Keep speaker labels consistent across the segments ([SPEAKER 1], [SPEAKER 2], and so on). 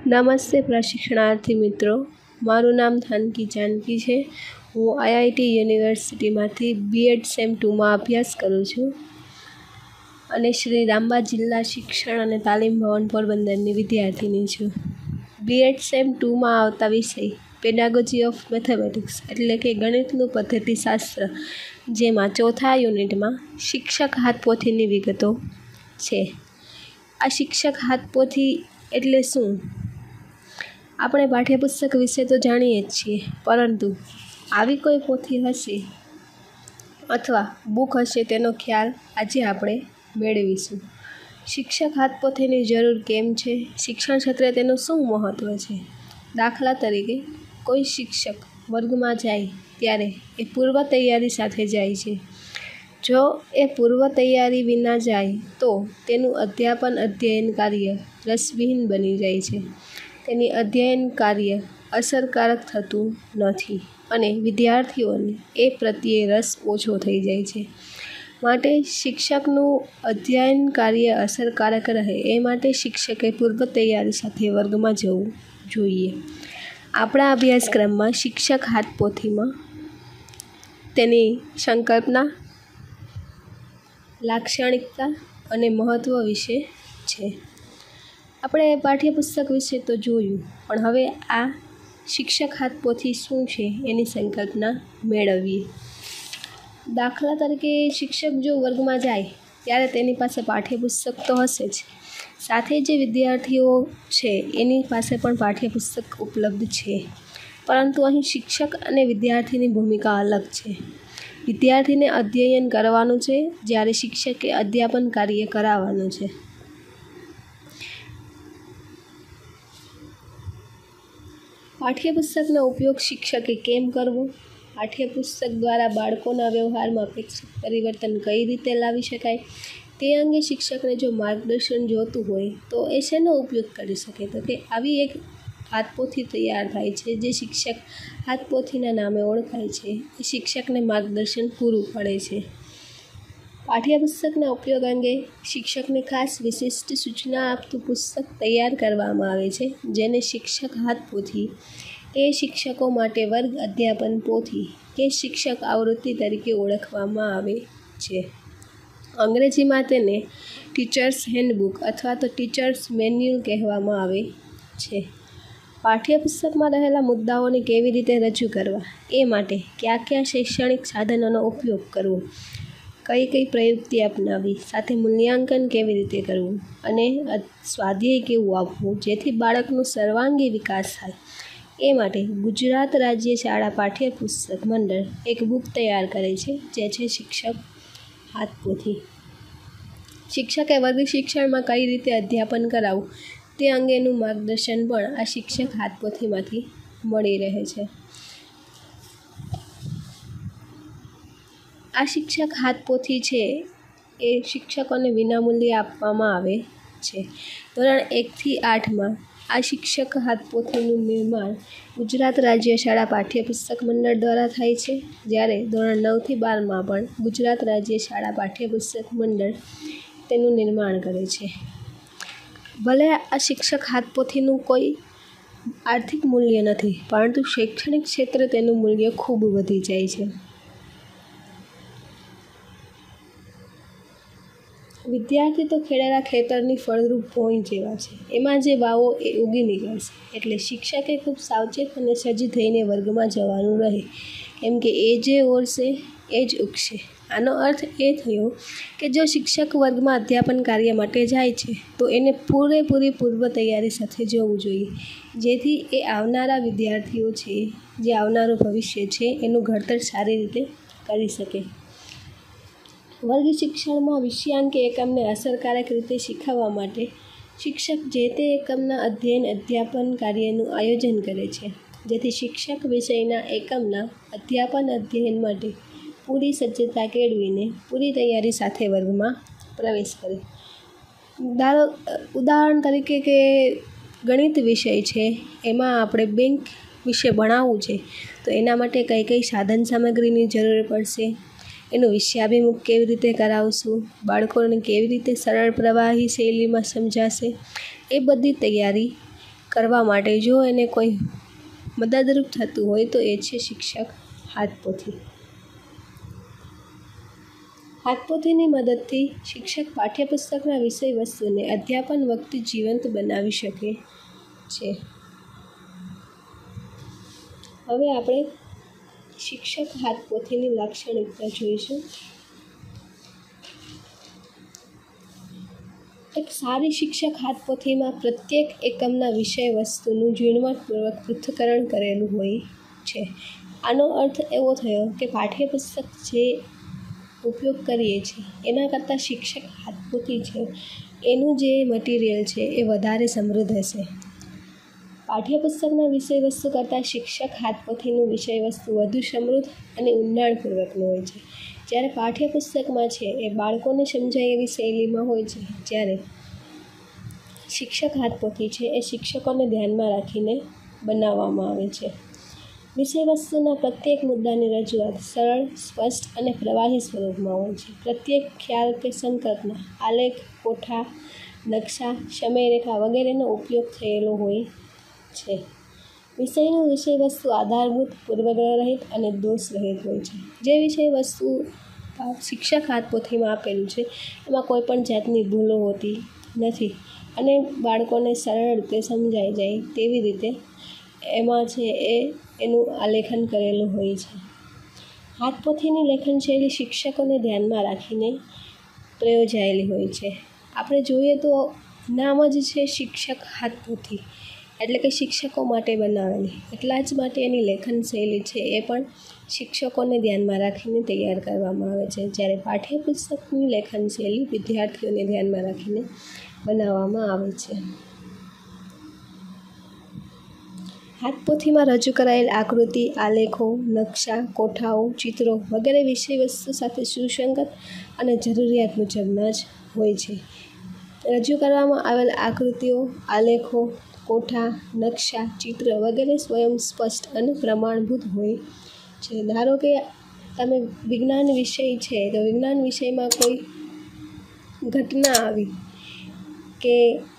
[SPEAKER 1] નમસ્તે પ્રશિક્ષણાર્થી મિત્રો, મારું નામ થાનકી જાનકી છે। હું આઈઆઈટી યુનિવર્સિટીમાંથી બીએડ સેમ 2માં અભ્યાસ કરું છું અને શ્રી રામબા જિલ્લા શિક્ષણ અને તાલીમ ભવન પોરબંદરની વિદ્યાર્થીની છું। બીએડ સેમ 2માં આવતા વિષય પેડાગોજી ઓફ મેથેમેટિક્સ એટલે કે ગણિતનું પદ્ધતિશાસ્ત્ર, જેમાં ચોથા યુનિટમાં શિક્ષક હાથપોથીની વિગતો છે। આ શિક્ષક હાથપોથી એટલે શું? આપણે પાઠ્યપુસ્તક વિશે તો જાણીએ જ છીએ, પરંતુ આવી કોઈ પોથી હશે અથવા બુક હશે તેનો ખ્યાલ આજે આપણે મેળવીશું। શિક્ષક હાથપોથીની જરૂર કેમ છે? શિક્ષણ ક્ષેત્રે તેનું શું મહત્ત્વ છે? દાખલા તરીકે, કોઈ શિક્ષક વર્ગમાં જાય ત્યારે એ પૂર્વ તૈયારી સાથે જાય છે। જો એ પૂર્વ તૈયારી વિના જાય તો તેનું અધ્યયન કાર્ય રસવિહીન બની જાય છે। તેની અધ્યયન કાર્ય અસરકારક થતું નથી અને વિદ્યાર્થીઓને એ પ્રત્યે રસ ઓછો થઈ જાય છે। માટે શિક્ષકનું અધ્યયન કાર્ય અસરકારક રહે એ માટે શિક્ષકે પૂર્વ તૈયારી સાથે વર્ગમાં જવું જોઈએ। આપણા અભ્યાસક્રમમાં શિક્ષક હાથપોથીમાં તેની સંકલ્પના, લાક્ષણિકતા અને મહત્ત્વ વિશે છે। આપણે પાઠ્યપુસ્તક વિશે તો જોયું, પણ હવે આ શિક્ષક હાથપોથી શું છે એની સંકલ્પના મેળવીએ। દાખલા તરીકે, શિક્ષક જો વર્ગમાં જાય ત્યારે તેની પાસે પાઠ્યપુસ્તક તો હશે જ, સાથે જે વિદ્યાર્થીઓ છે એની પાસે પણ પાઠ્યપુસ્તક ઉપલબ્ધ છે, પરંતુ અહીં શિક્ષક અને વિદ્યાર્થીની ભૂમિકા અલગ છે। વિદ્યાર્થીને અધ્યયન કરવાનું છે, જ્યારે શિક્ષકે અધ્યાપન કાર્ય કરાવવાનું છે। પાઠ્યપુસ્તકનો ઉપયોગ શિક્ષકે કેમ કરવો? પાઠ્યપુસ્તક દ્વારા બાળકોના વ્યવહારમાં અપેક્ષિત પરિવર્તન કઈ રીતે લાવી શકાય તે અંગે શિક્ષકને જો માર્ગદર્શન જોતું હોય તો એ શેનો ઉપયોગ કરી શકે? તો કે આવી એક હાથપોથી તૈયાર થાય છે, જે શિક્ષક હાથપોથીના નામે ઓળખાય છે। એ શિક્ષકને માર્ગદર્શન પૂરું પડે છે। પાઠ્યપુસ્તકના ઉપયોગ અંગે શિક્ષકને ખાસ વિશિષ્ટ સૂચના આપતું પુસ્તક તૈયાર કરવામાં આવે છે, જેને શિક્ષક હાથપોથી એ શિક્ષકો માટે વર્ગ અધ્યાપન પોથી કે શિક્ષક આવૃત્તિ તરીકે ઓળખવામાં આવે છે। અંગ્રેજીમાં તેને ટીચર્સ હેન્ડબુક અથવા તો ટીચર્સ મેન્યુઅલ કહેવામાં આવે છે। પાઠ્યપુસ્તકમાં રહેલા મુદ્દાઓને કેવી રીતે રજૂ કરવા એ માટે કયા શૈક્ષણિક સાધનોનો ઉપયોગ કરવો, કઈ પ્રયુક્તિ અપનાવવી, સાથે મૂલ્યાંકન કેવી રીતે કરવું અને સ્વાધ્યાય કેવું આપવું જેથી બાળકનું સર્વાંગી વિકાસ થાય, એ માટે ગુજરાત રાજ્ય શાળા પાઠ્યપુસ્તક મંડળ એક બુક તૈયાર કરે છે, જે છે શિક્ષક હાથપોથી। શિક્ષકે વર્ગ શિક્ષણમાં કઈ રીતે અધ્યાપન કરાવવું તે અંગેનું માર્ગદર્શન પણ આ શિક્ષક હાથપોથીમાંથી મળી રહે છે। આ શિક્ષક હાથપોથી છે એ શિક્ષકોને વિનામૂલ્યે આપવામાં આવે છે। ધોરણ 1થી 8માં આ શિક્ષક હાથપોથીનું નિર્માણ ગુજરાત રાજ્ય શાળા પાઠ્યપુસ્તક મંડળ દ્વારા થાય છે, જ્યારે ધોરણ 9થી 12માં પણ ગુજરાત રાજ્ય શાળા પાઠ્યપુસ્તક મંડળ તેનું નિર્માણ કરે છે। ભલે આ શિક્ષક હાથપોથીનું કોઈ આર્થિક મૂલ્ય નથી, પરંતુ શૈક્ષણિક ક્ષેત્રે તેનું મૂલ્ય ખૂબ વધી જાય છે। વિદ્યાર્થી તો ખેડેલા ખેતરની ફળદ્રુપ ભોંય જેવા છે, એમાં જે વાવો એ ઉગી નીકળશે, એટલે શિક્ષકે ખૂબ સાવચેત અને સજ્જ થઈને વર્ગમાં જવાનું રહે, કેમ કે એ જે ઓરશે એ જ ઉગશે। આનો અર્થ એ થયો કે જો શિક્ષક વર્ગમાં અધ્યાપન કાર્ય માટે જાય છે તો એને પૂરેપૂરી પૂર્વ તૈયારી સાથે જવું જોઈએ, જેથી એ આવનારા વિદ્યાર્થીઓ છે, જે આવનારું ભવિષ્ય છે, એનું ઘડતર સારી રીતે કરી શકે। વર્ગ શિક્ષણમાં વિષયાંક એકમને અસરકારક રીતે શીખવવા માટે શિક્ષક જે તે એકમના અધ્યાપન કાર્યનું આયોજન કરે છે, જેથી શિક્ષક વિષયના એકમના અધ્યયન માટે પૂરી સજ્જતા કેળવીને પૂરી તૈયારી સાથે વર્ગમાં પ્રવેશ કરે। ઉદાહરણ તરીકે કે ગણિત વિષય છે, એમાં આપણે બેંક વિશે ભણાવવું છે, તો એના માટે કઈ સાધન સામગ્રીની જરૂર પડશે, એનું વિષયાભિમુખ કેવી રીતે કરાવશું, બાળકોને કેવી રીતે સરળ પ્રવાહી શૈલીમાં સમજાશે, એ બધી તૈયારી કરવા માટે જો એને કોઈ મદદરૂપ થતું હોય તો એ છે શિક્ષક હાથપોથી. હાથપોથીની મદદથી શિક્ષક પાઠ્યપુસ્તકના વિષય વસ્તુને અધ્યાપન વખતે જીવંત બનાવી શકે છે. હવે આપણે શિક્ષક હાથપોથીની લાક્ષણિકતા જોઈશું. એક સારી શિક્ષક હાથપોથીમાં પ્રત્યેક એકમના વિષય વસ્તુનું ઝીણવટપૂર્વક પૃથ્થકરણ કરેલું હોય છે. આનો અર્થ એવો થયો કે પાઠ્યપુસ્તક જે ઉપયોગ કરીએ છીએ એના કરતાં શિક્ષક હાથપોથી છે એનું જે મટીરિયલ છે એ વધારે સમૃદ્ધ હશે. પાઠ્યપુસ્તકના વિષય વસ્તુ કરતાં શિક્ષક હાથપોથીનું વિષય વસ્તુ વધુ સમૃદ્ધ અને ઊંડાણપૂર્વકનું હોય છે. જ્યારે પાઠ્યપુસ્તકમાં છે એ બાળકોને સમજાય એવી શૈલીમાં હોય છે, જ્યારે શિક્ષક હાથપોથી છે એ શિક્ષકોને ધ્યાનમાં રાખીને બનાવવામાં આવે છે. વિષય વસ્તુના પ્રત્યેક મુદ્દાની રજૂઆત સરળ, સ્પષ્ટ અને પ્રવાહી સ્વરૂપમાં હોય છે. પ્રત્યેક ખ્યાલ કે સંકલ્પના આલેખ, કોઠા, નકશા, સમયરેખા વગેરેનો ઉપયોગ થયેલો હોય છે. વિષયનું વિષય વસ્તુ આધારભૂત, પૂર્વગ્રહરહિત અને દોષરહિત હોય છે. જે વિષય વસ્તુ શિક્ષક હાથપોથીમાં આપેલું છે એમાં કોઈ પણ જાતની ભૂલો હોતી નથી અને બાળકોને સરળ રીતે સમજાઈ જાય તેવી રીતે એમાં છે એનું આલેખન કરેલું હોય છે. હાથપોથીની લેખન શૈલી શિક્ષકોને ધ્યાનમાં રાખીને પ્રયોજાયેલી હોય છે. આપણે જોઈએ તો નામ જ છે શિક્ષક હાથપોથી, એટલે કે શિક્ષકો માટે બનાવેલી. એટલા જ માટે એની લેખન શૈલી છે એ પણ શિક્ષકોને ધ્યાનમાં રાખીને તૈયાર કરવામાં આવે છે, જ્યારે પાઠ્યપુસ્તકની લેખન શૈલી વિદ્યાર્થીઓને ધ્યાનમાં રાખીને બનાવવામાં આવે છે. હાથપોથીમાં રજૂ કરાયેલ આકૃતિ, આલેખો, નકશા, કોઠાઓ, ચિત્રો વગેરે વિષય વસ્તુ સાથે સુસંગત અને જરૂરિયાત મુજબના જ હોય છે. રજૂ કરવામાં આવેલ આકૃતિઓ, આલેખો, કોઠા, નકશા, ચિત્ર વગેરે સ્વયં સ્પષ્ટ અને પ્રમાણભૂત હોય છે. ધારો કે તમે વિજ્ઞાન વિષય છે તો વિજ્ઞાન વિષયમાં કોઈ ઘટના આવી કે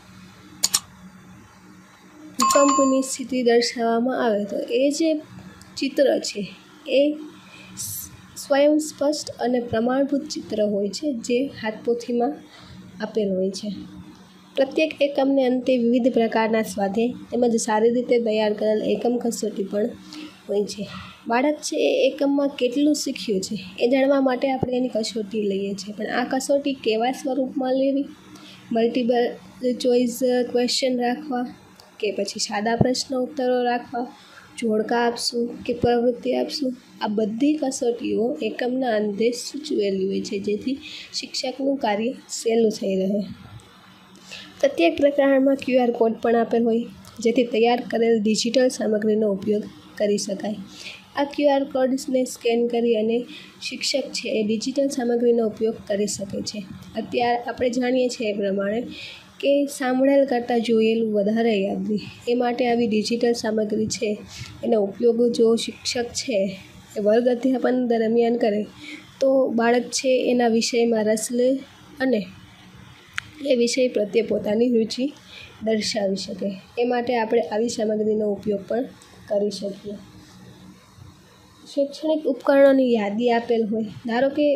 [SPEAKER 1] ભૂકંપની સ્થિતિ દર્શાવવામાં આવે તો એ જે ચિત્ર છે એ સ્વયં સ્પષ્ટ અને પ્રમાણભૂત ચિત્ર હોય છે જે હાથપોથીમાં આપેલ હોય છે. પ્રત્યેક એકમને અંતે વિવિધ પ્રકારના સ્વાધ્યાય તેમજ સારી રીતે તૈયાર કરેલ એકમ કસોટી પણ હોય છે. બાળક છે એ એકમમાં કેટલું શીખ્યું છે એ જાણવા માટે આપણે એની કસોટી લઈએ છીએ, પણ આ કસોટી કેવા સ્વરૂપમાં લેવી, મલ્ટિપલ ચોઇસ ક્વેશ્ચન રાખવા કે પછી સાદા પ્રશ્ન ઉત્તરો રાખવા, જોડકા આપશું કે પ્રવૃત્તિ આપશું, આ બધી કસોટીઓ એકમના અંતે સૂચવેલી હોય છે જેથી શિક્ષકનું કાર્ય સહેલું થઈ રહે. પ્રત્યેક પ્રકરણમાં QR કોડ પણ આપેલ હોય જેથી તૈયાર કરેલ ડિજિટલ સામગ્રીનો ઉપયોગ કરી શકાય. આ QR કોડ્સને સ્કેન કરી અને શિક્ષક છે એ ડિજિટલ સામગ્રીનો ઉપયોગ કરી શકે છે. અત્યારે આપણે જાણીએ છીએ એ પ્રમાણે કે સાંભળેલ કરતાં જોયેલું વધારે યાદ રહે, એ માટે આવી ડિજિટલ સામગ્રી છે એનો ઉપયોગ જો શિક્ષક છે એ વર્ગ અધ્યાપન દરમિયાન કરે તો બાળક છે એના વિષયમાં રસ લે અને એ વિષય પ્રત્યે પોતાની રુચિ દર્શાવી શકે. એ માટે આપણે આવી સામગ્રીનો ઉપયોગ પણ કરી શકીએ. શૈક્ષણિક ઉપકરણોની યાદી આપેલ હોય. ધારો કે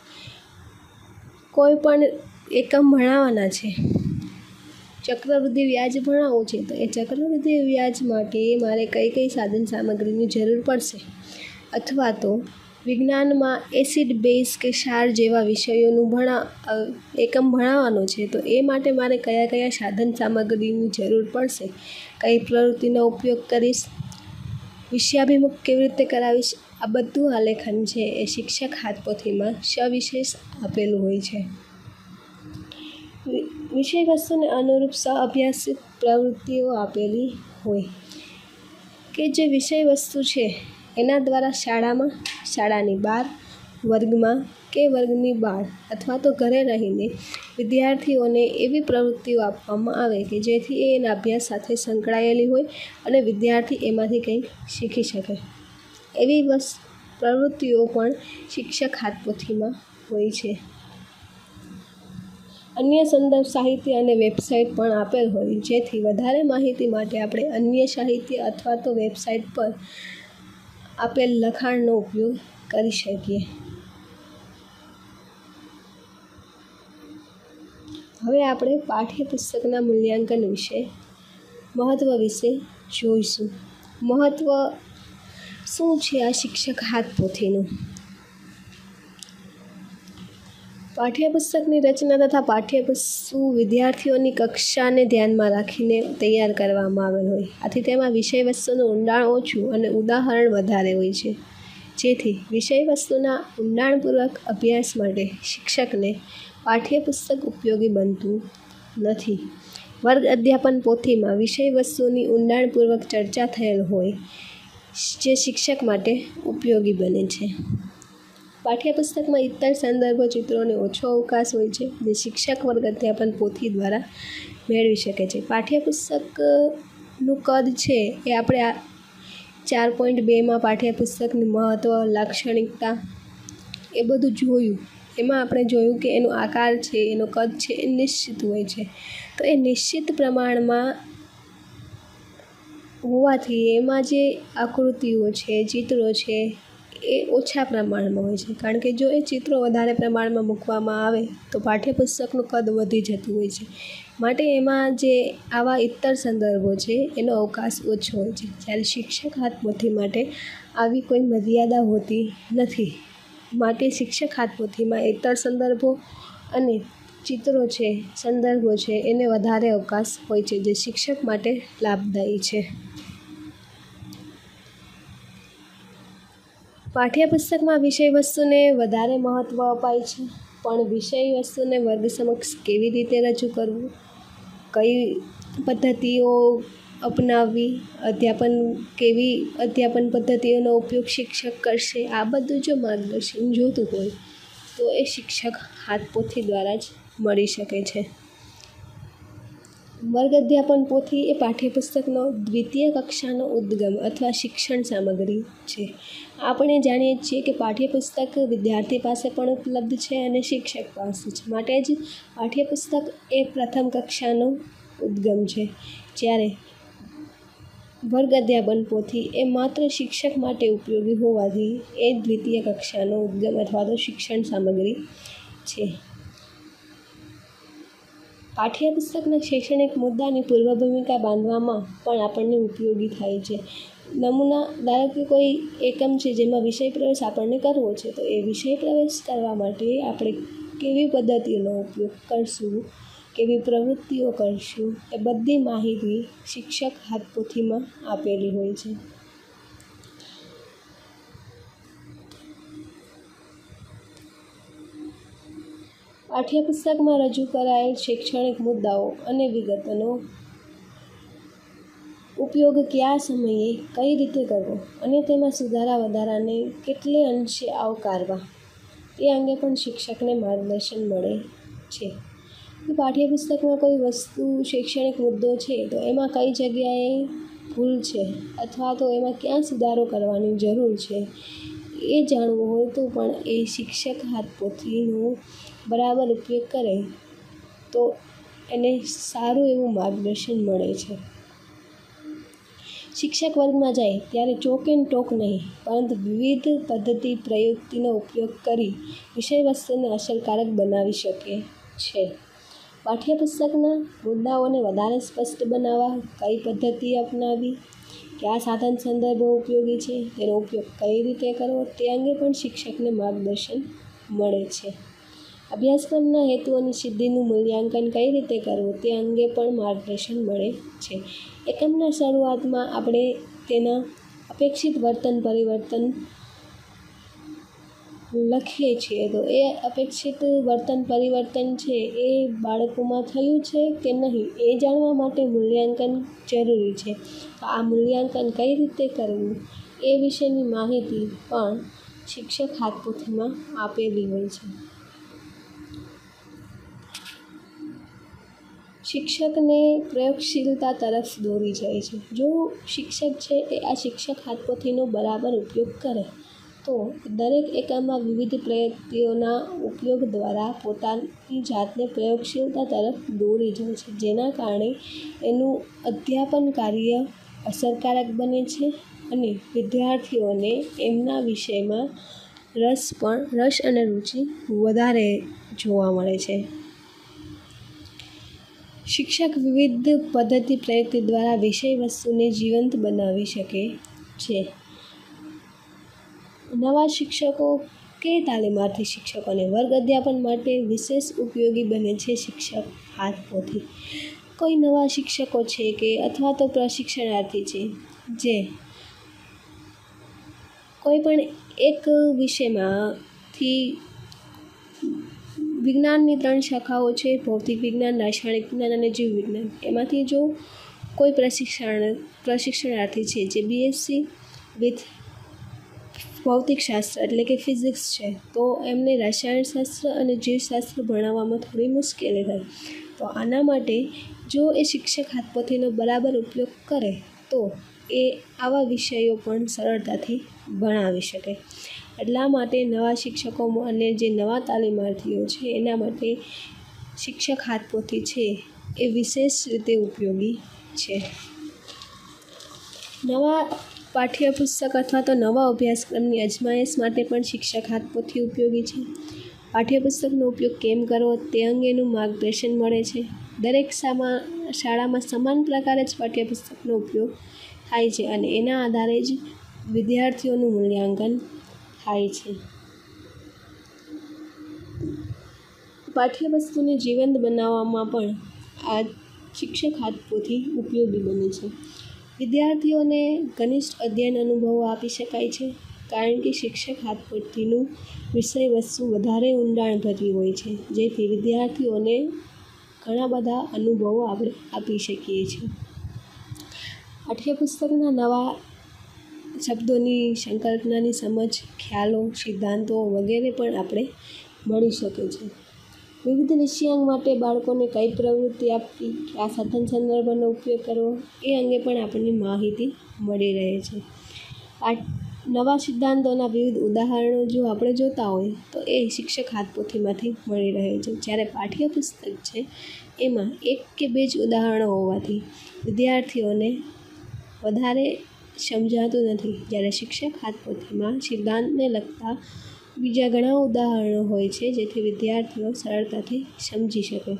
[SPEAKER 1] કોઈ પણ એકમ ભણાવવાના છે, ચક્રવૃદ્ધિ વ્યાજ ભણાવવું છે તો એ ચક્રવૃદ્ધિ વ્યાજ માટે મારે કઈ કઈ સાધન સામગ્રીની જરૂર પડશે, અથવા તો વિજ્ઞાનમાં એસિડ, બેઝ કે ક્ષાર જેવા વિષયોનું એકમ ભણાવવાનો છે તો એ માટે મારે કયા કયા સાધન સામગ્રીની જરૂર પડશે, કઈ પ્રવૃત્તિનો ઉપયોગ કરીશ, વિષયાભિમુખ કેવી રીતે કરાવીશ, આ બધું આલેખન છે એ શિક્ષક હાથપોથીમાં સવિશેષ આપેલું હોય છે. વિષય વસ્તુને અનુરૂપ સહઅભ્યાસિત પ્રવૃત્તિઓ આપેલી હોય કે જે વિષય વસ્તુ છે એના દ્વારા શાળામાં, શાળાની બહાર, વર્ગમાં કે વર્ગની બહાર અથવા તો ઘરે રહીને વિદ્યાર્થીઓને એવી પ્રવૃત્તિઓ આપવામાં આવે કે જેથી એ એના અભ્યાસ સાથે સંકળાયેલી હોય અને વિદ્યાર્થી એમાંથી કંઈક શીખી શકે. એવી પ્રવૃત્તિઓ પણ શિક્ષક હાથપોથીમાં હોય છે. અન્ય સંદર્ભ સાહિત્ય અને વેબસાઇટ પણ આપેલ હોય, જેથી વધારે માહિતી માટે આપણે અન્ય સાહિત્ય અથવા તો વેબસાઇટ પર આપેલ લખાણનો ઉપયોગ કરી શકીએ. હવે આપણે પાઠ્યપુસ્તકના મૂલ્યાંકન મહત્ત્વ વિશે જોઈશું. મહત્ત્વ શું છે આ શિક્ષક હાથ પોથીનું? પાઠ્યપુસ્તકની રચના તથા પાઠ્યપુસ્તક વિદ્યાર્થીઓની કક્ષાને ધ્યાનમાં રાખીને તૈયાર કરવામાં આવેલ હોય. આથી તેમાં વિષય વસ્તુનું ઊંડાણ ઓછું અને ઉદાહરણ વધારે હોય છે, જેથી વિષય વસ્તુના ઊંડાણપૂર્વક અભ્યાસ માટે શિક્ષકને પાઠ્યપુસ્તક ઉપયોગી બનતું નથી. વર્ગ અધ્યાપન પોથીમાં વિષય વસ્તુની ઊંડાણપૂર્વક ચર્ચા થયેલ હોય, જે શિક્ષક માટે ઉપયોગી બને છે. પાઠ્યપુસ્તકમાં ઇતર સંદર્ભો ચિત્રોને ઓછો અવકાશ હોય છે, જે શિક્ષક વર્ગ અધ્યાપન પોથી દ્વારા મેળવી શકે છે. પાઠ્યપુસ્તકનું કદ છે એ આપણે 4.2માં પાઠ્યપુસ્તકની મહત્ત્વ, લાક્ષણિકતા એ બધું જોયું. એમાં આપણે જોયું કે એનો આકાર છે, એનો કદ છે એ નિશ્ચિત હોય છે. તો એ નિશ્ચિત પ્રમાણમાં હોવાથી એમાં જે આકૃતિઓ છે, ચિત્રો છે એ ઓછા પ્રમાણમાં હોય છે, કારણ કે જો એ ચિત્રો વધારે પ્રમાણમાં મૂકવામાં આવે તો પાઠ્યપુસ્તકનું કદ વધી જતું હોય છે. માટે એમાં જે આવા ઇતર સંદર્ભો છે એનો અવકાશ ઓછો હોય છે, જ્યારે શિક્ષક હાથ પોથી માટે આવી કોઈ મર્યાદા હોતી નથી. માટે શિક્ષક હાથ પોથીમાં ઇતર સંદર્ભો અને ચિત્રો છે, સંદર્ભો છે એને વધારે અવકાશ હોય છે, જે શિક્ષક માટે લાભદાયી છે. પાઠ્યપુસ્તકમાં વિષય વસ્તુને વધારે મહત્ત્વ અપાય છે, પણ વિષય વસ્તુને વર્ગ સમક્ષ કેવી રીતે રજૂ કરવું, કઈ પદ્ધતિઓ અપનાવવી, કેવી અધ્યાપન પદ્ધતિઓનો ઉપયોગ શિક્ષક કરશે, આ બધું જો માર્ગદર્શન જોતું હોય તો એ શિક્ષક હાથ પોથી દ્વારા જ મળી શકે છે. વર્ગ અધ્યાપન પોથી એ પાઠ્યપુસ્તકનો દ્વિતીય કક્ષાનો ઉદ્ગમ અથવા શિક્ષણ સામગ્રી છે. આપણે જાણીએ છીએ કે પાઠ્યપુસ્તક વિદ્યાર્થી પાસે પણ ઉપલબ્ધ છે અને શિક્ષક પાસે છે, માટે જ પાઠ્યપુસ્તક એ પ્રથમ કક્ષાનો ઉદ્ગમ છે, જ્યારે વર્ગ અધ્યાપન પોથી એ માત્ર શિક્ષક માટે ઉપયોગી હોવાથી એ દ્વિતીય કક્ષાનો ઉદ્ગમ અથવા તો શિક્ષણ સામગ્રી છે. પાઠ્યપુસ્તકના શૈક્ષણિક મુદ્દાની પૂર્વભૂમિકા બાંધવામાં પણ આપણને ઉપયોગી થાય છે. નમૂના ધારો કે કોઈ એકમ છે જેમાં વિષય પ્રવેશ આપણને કરવો છે, તો એ વિષય પ્રવેશ કરવા માટે આપણે કેવી પદ્ધતિનો ઉપયોગ કરશું, કેવી પ્રવૃત્તિઓ કરશું, એ બધી માહિતી શિક્ષક હાથ પોથીમાં આપેલી હોય છે. પાઠ્યપુસ્તકમાં રજૂ કરાયેલ શૈક્ષણિક મુદ્દાઓ અને વિગતોનો ઉપયોગ કયા સમયે કઈ રીતે કરવો અને તેમાં સુધારા વધારાને કેટલે અંશે આવકારવા, એ અંગે પણ શિક્ષકને માર્ગદર્શન મળે છે. પાઠ્યપુસ્તકમાં કોઈ વસ્તુ શૈક્ષણિક મુદ્દો છે તો એમાં કઈ જગ્યાએ ભૂલ છે અથવા તો એમાં ક્યાં સુધારો કરવાની જરૂર છે, એ જાણવું હોય તો પણ એ શિક્ષક હાથ પોથીનો બરાબર ઉપયોગ કરે તો એને સારું એવું માર્ગદર્શન મળે છે. શિક્ષક વર્ગમાં જાય ત્યારે ચોક એન્ડ ટોક નહીં, પરંતુ વિવિધ પદ્ધતિ પ્રયુક્તિનો ઉપયોગ કરી વિષય વસ્તુને અસરકારક બનાવી શકે છે. પાઠ્યપુસ્તકના મુદ્દાઓને વધારે સ્પષ્ટ બનાવવા કઈ પદ્ધતિ અપનાવવી, કયા સાધન સંદર્ભો ઉપયોગી છે, તેનો ઉપયોગ કઈ રીતે કરવો, તે અંગે પણ શિક્ષકને માર્ગદર્શન મળે છે. અભ્યાસક્રમના હેતુઓની સિદ્ધિનું મૂલ્યાંકન કઈ રીતે કરવું, તે અંગે પણ માર્ગદર્શન મળે છે. એકમના શરૂઆતમાં આપણે તેના અપેક્ષિત વર્તન પરિવર્તન લખીએ છીએ, તો એ અપેક્ષિત વર્તન પરિવર્તન છે એ બાળકોમાં થયું છે કે નહીં, એ જાણવા માટે મૂલ્યાંકન જરૂરી છે. આ મૂલ્યાંકન કઈ રીતે કરવું એ વિશેની માહિતી પણ શિક્ષક હાથ પોથીમાં આપેલી હોય છે. શિક્ષકને પ્રયોગશીલતા તરફ દોરી જાય છે. જો શિક્ષક છે એ આ શિક્ષક હાથ પોથીનો બરાબર ઉપયોગ કરે તો દરેક એકમમાં વિવિધ પ્રયુક્તિઓના ઉપયોગ દ્વારા પોતાની જાતને પ્રયોગશીલતા તરફ દોરી જાય છે, જેના કારણે એનું અધ્યાપન કાર્ય અસરકારક બને છે અને વિદ્યાર્થીઓને એમના વિષયમાં રસ અને રુચિ વધારે જોવા મળે છે. શિક્ષક વિવિધ પદ્ધતિ પ્રયુક્તિ દ્વારા વિષય વસ્તુને જીવંત બનાવી શકે છે. નવા શિક્ષકો કે તાલીમાર્થી શિક્ષકોને વર્ગ અધ્યાપન માટે વિશેષ ઉપયોગી બને છે શિક્ષક હાથપોથી. કોઈ નવા શિક્ષકો છે કે અથવા તો પ્રશિક્ષણાર્થી છે જે કોઈ પણ એક વિષયમાંથી વિજ્ઞાનની 3 શાખાઓ છે, ભૌતિક વિજ્ઞાન, રાસાયણિક વિજ્ઞાન અને જીવ વિજ્ઞાન. એમાંથી જો કોઈ પ્રશિક્ષણાર્થી છે જે BSc વિથ ભૌતિકશાસ્ત્ર એટલે કે ફિઝિક્સ છે, તો એમને રસાયણશાસ્ત્ર અને જીવશાસ્ત્ર ભણાવવામાં થોડી મુશ્કેલી થાય. તો આના માટે જો એ શિક્ષક હાથપોથીનો બરાબર ઉપયોગ કરે તો એ આવા વિષયો પણ સરળતાથી ભણાવી શકે. એટલા માટે નવા શિક્ષકો અને જે નવા તાલીમાર્થીઓ છે એના માટે શિક્ષક હાથપોથી છે એ વિશેષ રીતે ઉપયોગી છે. નવા પાઠ્યપુસ્તક અથવા તો નવા અભ્યાસક્રમની અજમાયશ માટે પણ શિક્ષક હાથપોથી ઉપયોગી છે. પાઠ્યપુસ્તકનો ઉપયોગ કેમ કરવો તે અંગેનું માર્ગદર્શન મળે છે. દરેક શાળામાં સમાન પ્રકારે જ પાઠ્યપુસ્તકનો ઉપયોગ થાય છે અને એના આધારે જ વિદ્યાર્થીઓનું મૂલ્યાંકન થાય છે. પાઠ્યવસ્તુને જીવંત બનાવવામાં પણ આ શિક્ષક હાથપોથી ઉપયોગી બને છે. વિદ્યાર્થીઓને ઘનિષ્ઠ અધ્યયન અનુભવો આપી શકાય છે, કારણ કે શિક્ષક હાથપોથીનું વિષય વસ્તુ વધારે ઊંડાણભરી હોય છે, જેથી વિદ્યાર્થીઓને ઘણા બધા અનુભવો આપણે આપી શકીએ છીએ. પાઠ્યપુસ્તકના નવા શબ્દોની સંકલ્પનાની સમજ, ખ્યાલો, સિદ્ધાંતો વગેરે પણ આપણે મળી શકે છે. વિવિધ વિષયાંગ માટે બાળકોને કઈ પ્રવૃત્તિ આપવી, કયા સાધન સંદર્ભનો ઉપયોગ કરવો એ અંગે પણ આપણને માહિતી મળી રહે છે. નવા સિદ્ધાંતોના વિવિધ ઉદાહરણો જો આપણે જોતા હોય તો એ શિક્ષક હાથપોથીમાંથી મળી રહે છે. જ્યારે પાઠ્યપુસ્તક છે એમાં 1 કે 2 જ ઉદાહરણો હોવાથી વિદ્યાર્થીઓને વધારે સમજાતું નથી, જ્યારે શિક્ષક હાથપોથીમાં સિદ્ધાંતને લગતા બીજા ઘણા ઉદાહરણો હોય છે, જેથી વિદ્યાર્થીઓ સરળતાથી સમજી શકે.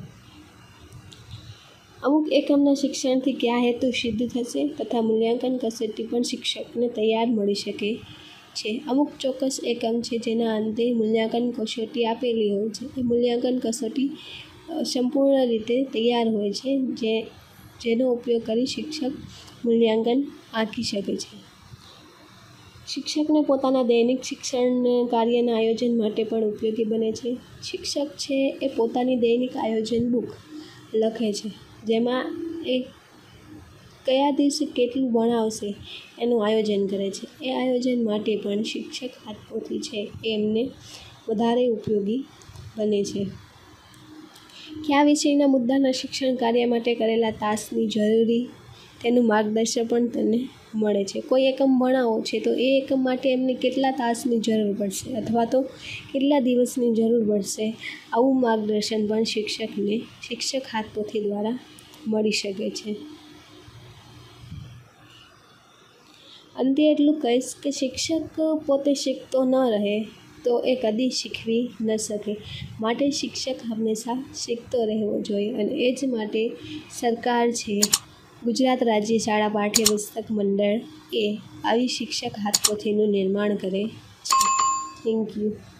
[SPEAKER 1] અમુક એકમના શિક્ષણથી કયા હેતુ સિદ્ધ થશે તથા મૂલ્યાંકન કસોટી પણ શિક્ષકને તૈયાર મળી શકે છે. અમુક ચોક્કસ એકમ છે જેના અંતે મૂલ્યાંકન કસોટી આપેલી હોય છે. એ મૂલ્યાંકન કસોટી સંપૂર્ણ રીતે તૈયાર હોય છે, જેનો ઉપયોગ કરી શિક્ષક મૂલ્યાંકન આંકી શકે છે. શિક્ષકને પોતાના દૈનિક શિક્ષણ કાર્યના આયોજન માટે પણ ઉપયોગી બને છે. શિક્ષક છે એ પોતાની દૈનિક આયોજન બુક લખે છે, જેમાં એ કયા દિવસે કેટલું ભણાવશે એનું આયોજન કરે છે. એ આયોજન માટે પણ શિક્ષક હાથપોથી છે એમને વધારે ઉપયોગી બને છે. કયા વિષયના મુદ્દાના શિક્ષણ કાર્ય માટે કરેલા તાસની જરૂરી તેનું માર્ગદર્શન પણ તેને મળે છે. કોઈ એકમ ભણાવો છે તો એ એકમ માટે એમને કેટલા તાસની જરૂર પડશે અથવા તો કેટલા દિવસની જરૂર પડશે, આવું માર્ગદર્શન પણ શિક્ષકને શિક્ષક હાથપોથી દ્વારા મળી શકે છે. અંતે એટલું કહીશ કે શિક્ષક પોતે શીખતો ન રહે તો એ કદી શીખવી ન શકે. માટે શિક્ષક હંમેશા શીખતો રહેવો જોઈએ અને એ જ માટે સરકાર છે, ગુજરાત રાજ્ય શાળા પાઠ્યપુસ્તક મંડળ એ આવી શિક્ષક હાથપોથીનું નિર્માણ કરે છે. Thank you.